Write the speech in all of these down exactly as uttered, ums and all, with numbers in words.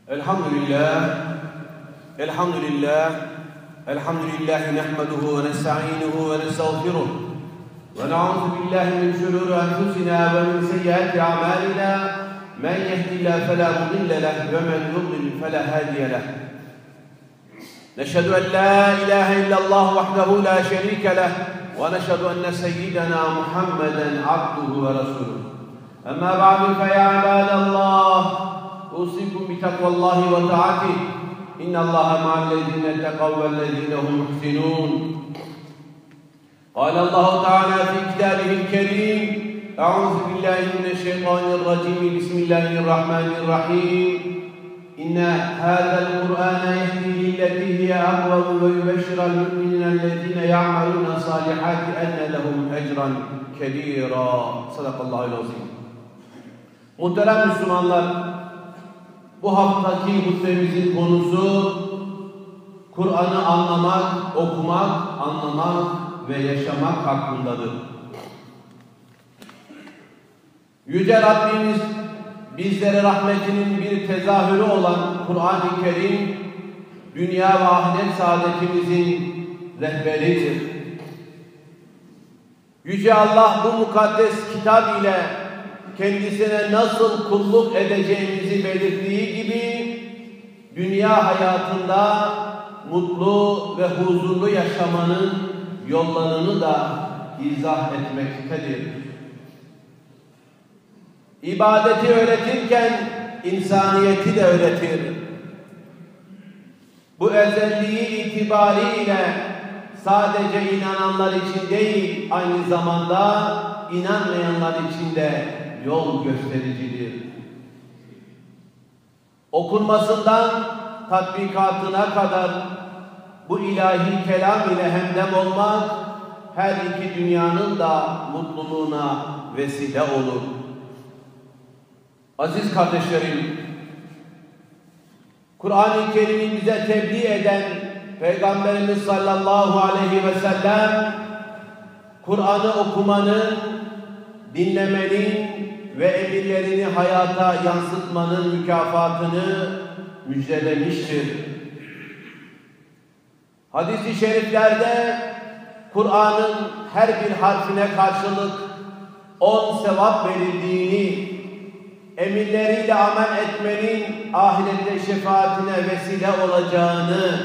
Elhamdülillah, elhamdülillah, elhamdülillah nehmeduhu ve nesta'inuhu ve nestağfiruh ve na'udhu billahi min şururi enfusina ve min seyyiati a'malina men yehdihillahu fela mudille lehu ve men yudlil fela hadiye lehu. Neşhedü en la ilahe illallah vahdehu la şerike lehu ve neşhedü enne seyyidena Muhammeden abduhu ve resuluh. Amma ba'du fe ya ibadallah, أوصيكم بتقوى الله وطاعته إن الله مع الذين اتقوا والذين هم محسنون. قال الله تعالى في كتابه الكريم: أعوذ بالله من الشيطان الرجيم بسم الله الرحمن الرحيم إن هذا القرآن يهدي للتي هي أقوم ويبشر المؤمنين الذين يعملون الصالحات أن لهم أجرا كبيرا. صدق الله العظيم. Muhterem Müslümanlar, bu haftaki hutbemizin konusu Kur'an'ı anlamak, okumak, anlamak ve yaşamak hakkındadır. Yüce Rabbimiz bizlere rahmetinin bir tezahürü olan Kur'an-ı Kerim, dünya ve ahiret saadetimizin rehberidir. Yüce Allah bu mukaddes kitap ile kendisine nasıl kulluk edeceğimizi belirttiği gibi dünya hayatında mutlu ve huzurlu yaşamanın yollarını da izah etmektedir. İbadeti öğretirken insaniyeti de öğretir. Bu özelliği itibariyle sadece inananlar için değil, aynı zamanda inanmayanlar için de yol göstericidir. Okunmasından tatbikatına kadar bu ilahi kelam ile hemdem olmak her iki dünyanın da mutluluğuna vesile olur. Aziz kardeşlerim, Kur'an-ı Kerim'i bize tebliğ eden Peygamberimiz sallallahu aleyhi ve sellem Kur'an'ı okumanın, dinlemenin ve emirlerini hayata yansıtmanın mükafatını müjdelemiştir. Hadis-i şeriflerde Kur'an'ın her bir harfine karşılık on sevap verildiğini, emirleriyle amel etmenin ahirette şefaatine vesile olacağını,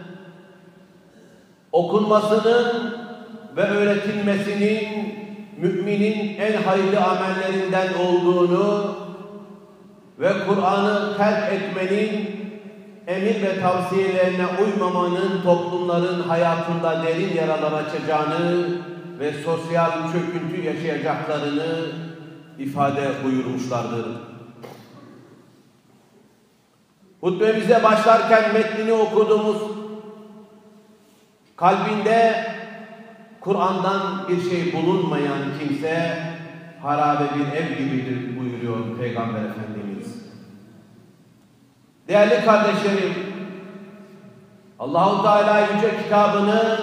okunmasının ve öğretilmesinin müminin en hayırlı amellerinden olduğunu ve Kur'an'ı terk etmenin, emir ve tavsiyelerine uymamanın toplumların hayatında derin yaralar açacağını ve sosyal çöküntü yaşayacaklarını ifade buyurmuşlardır. Hutbemize başlarken metnini okuduğumuz kalbinde Kur'an'dan bir şey bulunmayan kimse harabe bir ev gibidir buyuruyor Peygamber Efendimiz. Değerli kardeşlerim, Allah-u Teala yüce kitabını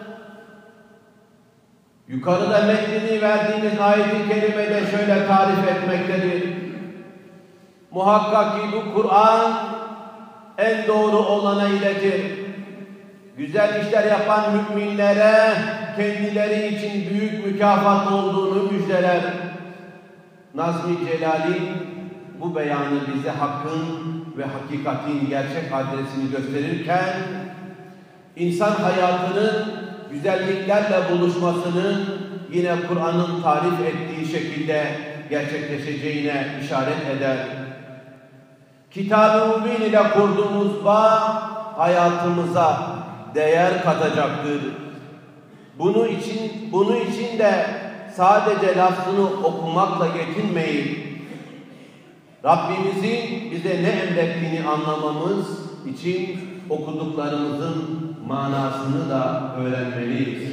yukarıda metnini verdiğimiz ayet-i kerimede şöyle tarif etmektedir. Muhakkak ki bu Kur'an en doğru olana iletir. Güzel işler yapan müminlere kendileri için büyük mükafat olduğunu müjdeler. Nazm-i Celal'in bu beyanı bize hakkın ve hakikatin gerçek adresini gösterirken insan hayatının güzelliklerle buluşmasının yine Kur'an'ın tarif ettiği şekilde gerçekleşeceğine işaret eder. Kitab-ı Mübin ile kurduğumuz bağ hayatımıza değer katacaktır. Bunun için, bunun için de sadece lafzını okumakla yetinmeyip Rabbimizin bize ne emrettiğini anlamamız için okuduklarımızın manasını da öğrenmeliyiz.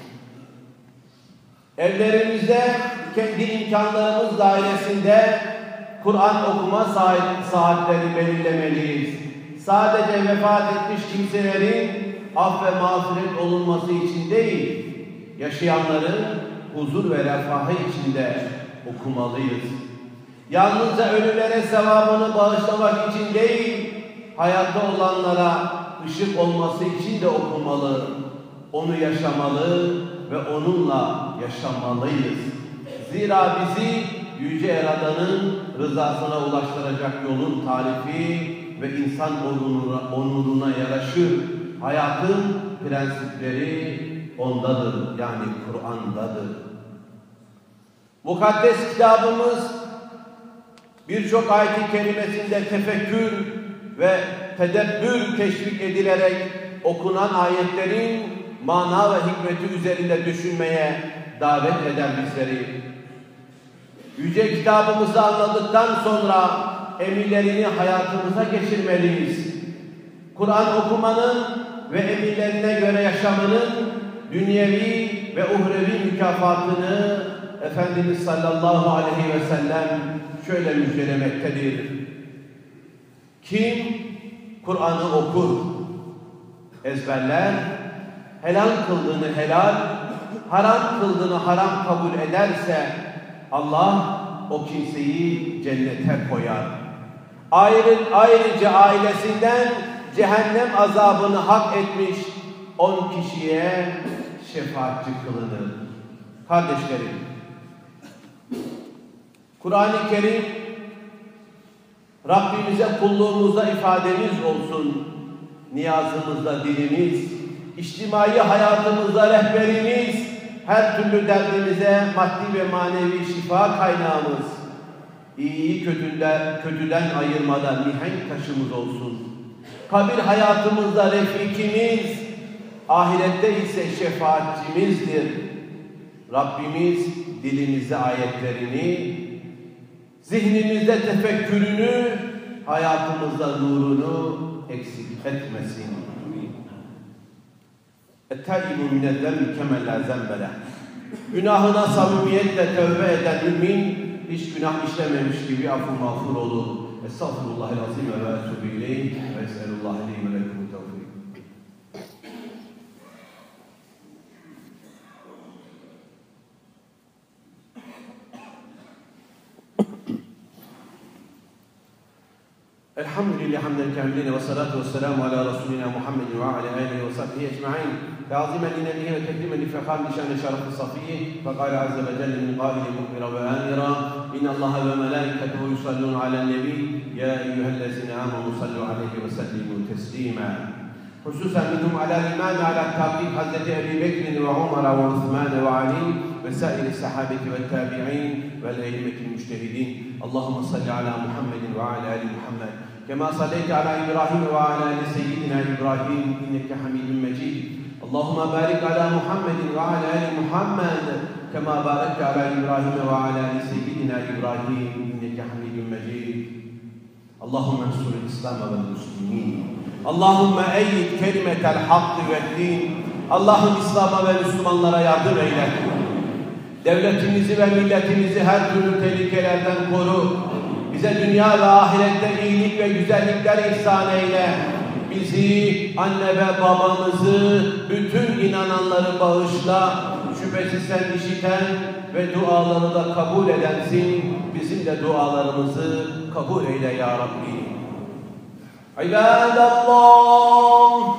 Evlerimizde kendi imkanlarımız dairesinde Kur'an okuma saatleri belirlemeliyiz. Sadece vefat etmiş kimselerin af ve mağfiret olunması için değil, yaşayanların huzur ve refahı içinde okumalıyız. Yalnızca ölülere sevabını bağışlamak için değil, hayatta olanlara ışık olması için de okumalı, onu yaşamalı ve onunla yaşamalıyız. Zira bizi Yüce Yaradan'ın rızasına ulaştıracak yolun tarifi ve insan onuruna, onuruna yaraşır hayatın prensipleri ondadır, yani Kur'an'dadır. Mukaddes kitabımız birçok ayet-i kerimesinde tefekkür ve tedebbür teşvik edilerek okunan ayetlerin mana ve hikmeti üzerinde düşünmeye davet eden bizleri, yüce kitabımızı anladıktan sonra emirlerini hayatımıza geçirmeliyiz. Kur'an okumanın ve emirlerine göre yaşamanın dünyevi ve uhrevi mükafatını Efendimiz sallallahu aleyhi ve sellem şöyle müjdelemektedir. Kim Kur'an'ı okur, ezberler, helal kıldığını helal, haram kıldığını haram kabul ederse Allah o kimseyi cennete koyar. Ayrı, ayrıca ailesinden cehennem azabını hak etmiş on kişiye şefaatçi kılınır. Kardeşlerim, Kur'an-ı Kerim Rabbimize kulluğumuzda ifademiz olsun, niyazımızda dilimiz, içtimai hayatımızda rehberimiz, her türlü derdimize maddi ve manevi şifa kaynağımız, iyiyi kötüden, kötüden ayırmada mihenk taşımız olsun. Kabir hayatımızda refikimiz, ahirette ise şefaatçimizdir. Rabbimiz dilimize ayetlerini, zihnimizde tefekkürünü, hayatımızda nurunu eksik etmesin. اَتَّائِبُ مِنَ الذَّنْبِ كَمَنْ لَا ذَنْبَ لَهُ. Günahına samimiyetle tövbe eden mümin hiç günah işlememiş gibi affı mağfur olur. Estağfirullahal-azim ve etûbü ileyh ve es'elullâhe li ve lekum tevfîk. Elhamdülillah hamden kâmilîne ve salâtu ve selâmu alâ Resulina Muhammedin ve alâ âlihi ve sahbihi ecmaîn. تعظيما لنبيه وتكريما لفخام لشان شرف الصفي فقال عز وجل من قائل مخبرا وآمرا إن الله وملائكته يصلون على النبي يا أيها الذين آمنوا صلوا عليه وسلموا تسليما. خصوصا منهم على الإمام على التعقيب حضرة أبي بكر وعمر وعثمان وعلي وسائر الصحابة والتابعين والأئمة المجتهدين. اللهم صل على محمد وعلى آل محمد كما صليت على إبراهيم وعلى آل سيدنا إبراهيم إنك حميد مجيد. اللهم بارك على محمد وعلى آل محمد كما باركت على إبراهيم وعلى آل سيدنا إبراهيم إنك حميد مجيد. اللهم انصر الإسلام والمسلمين. اللهم أيد كلمة الحق والدين. Allah'ım İslam'a ve Müslümanlara yardım eyle. Devletimizi ve milletimizi her türlü tehlikelerden koru. Bize dünya ve ahirette iyilik ve güzellikler ihsan eyle. Bizi, anne ve babamızı, bütün inananları bağışla. Şüphesiz sen işiten ve duaları da kabul edensin. Bizim de dualarımızı kabul eyle ya Rabbi. İbadallah.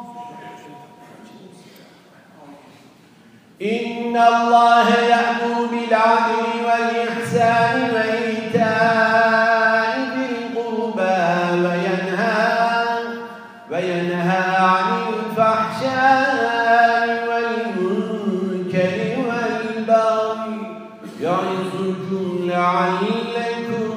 İnnallâhe ya'muru bil'adli vel ihsâni ve itâ'i zil qurbâ ve yenhâ وينهى عن الفحشاء والمنكر والبغي يعظكم لعلكم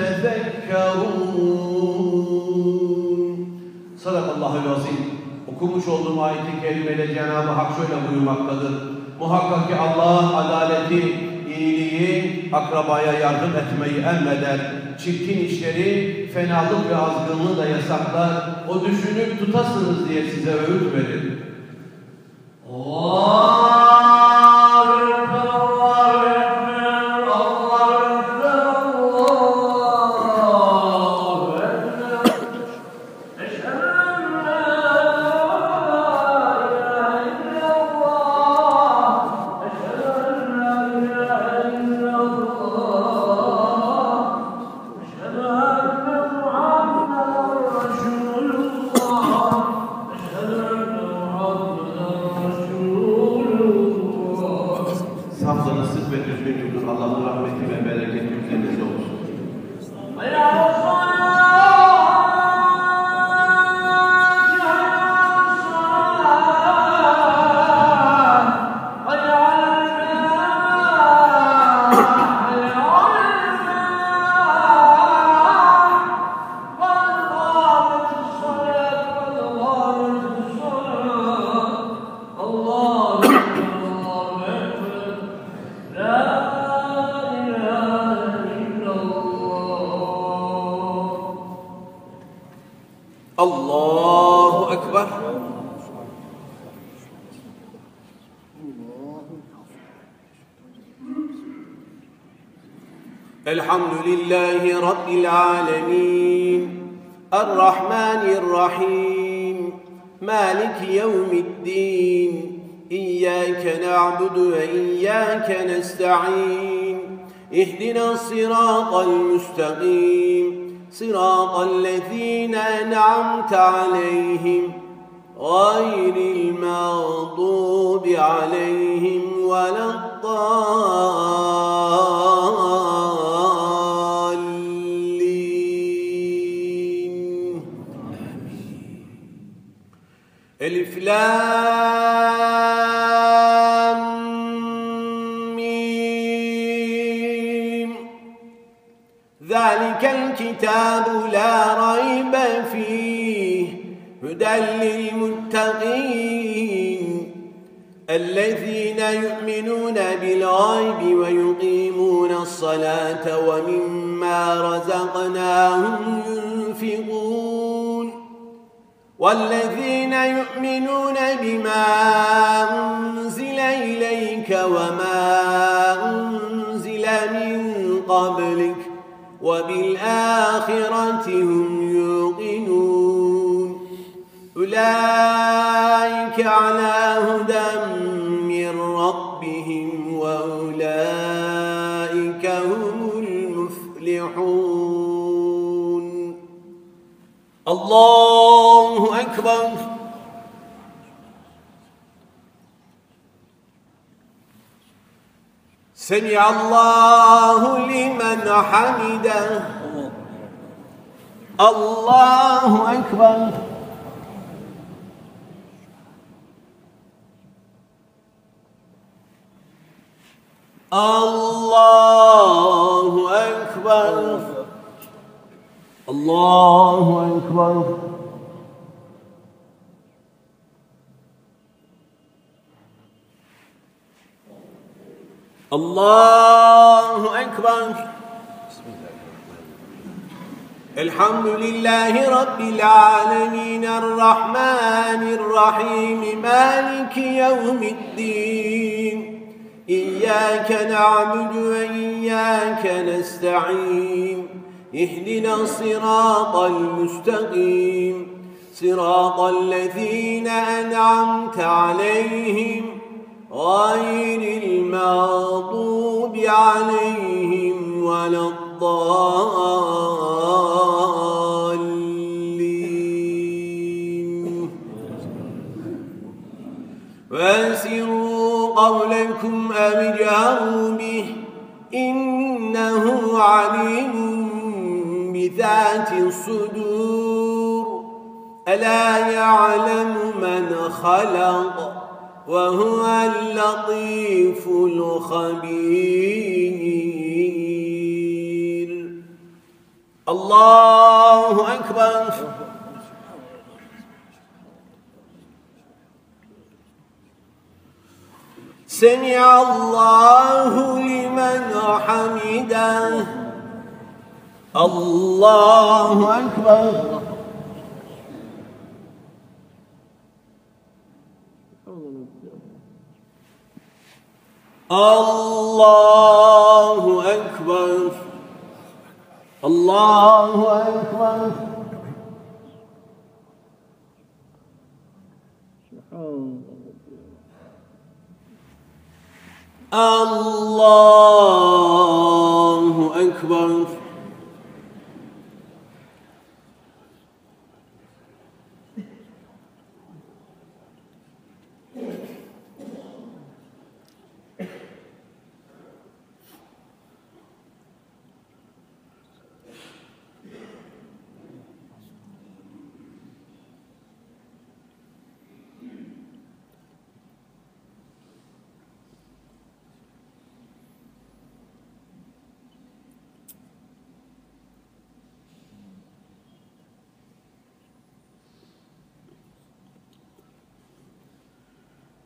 تذكرون. Sadakallahul azim. Okumuş olduğum ayet-i kerimede Cenab-ı Hak şöyle buyurmaktadır. Muhakkak ki Allah adaleti, iyiliği, akrabaya yardım etmeyi emreder. Çirkin işleri, fenalık ve azgınlığı da yasaklar. O düşünüp tutasınız diye size öğüt verir. Allah! Allah'ın rahmeti ve bereketi üzerinize olsun. Allahu Ekber. Elhamdülillahi Rabbil alemin. Errahmanirrahim. Maliki yevmiddin. İyyâke na'budu ve iyyâke nesta'in. İhdina sıratal müstakîm. صراط الذين أنعمت عليهم غير المغضوب عليهم ولا الضالين. ألف لام ميم. ذلك الكتاب لا ريب فيه هدى للمتقين الذين يؤمنون بالغيب ويقيمون الصلاة ومما رزقناهم ينفقون والذين يؤمنون بما أنزل إليك وما أنزل من قبلك وبالآخرة هم يوقنون أولئك على هدى من ربهم وأولئك هم المفلحون. الله أكبر. سمع الله لمن حمده. الله أكبر. الله أكبر. الله أكبر. الله أكبر. الحمد لله رب العالمين الرحمن الرحيم مالك يوم الدين إياك نعبد وإياك نستعين اهدنا الصراط المستقيم صراط الذين أنعمت عليهم غير المغضوب عليهم ولا الضالين. وأسروا قولكم أو اجهروا به إنه عليم بذات الصدور ألا يعلم من خلق وهو اللطيف الخبير. الله أكبر. سمع الله لمن حمده. الله أكبر. الله أكبر. الله أكبر. الله أكبر.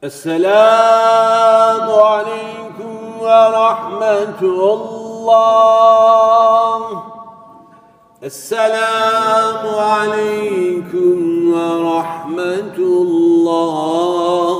السلام عليكم ورحمة الله. السلام عليكم ورحمة الله.